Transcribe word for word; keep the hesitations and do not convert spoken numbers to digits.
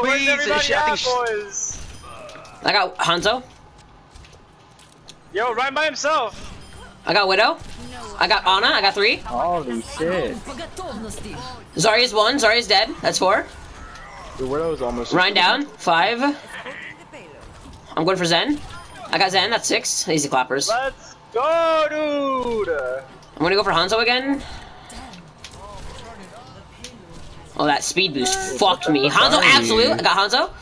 Where's he's everybody I at, think boys? I got Hanzo. Yo, Ryan by himself. I got Widow. I got Ana. I got three. Holy shit. Zarya's one. Zarya's dead. That's four. The Widow's almost. Ryan down. Five. I'm going for Zen. I got Zen. That's six. Easy clappers. Let's go, dude. I'm gonna go for Hanzo again. Oh, that speed boost fucked me. Hanzo absolute. I got Hanzo.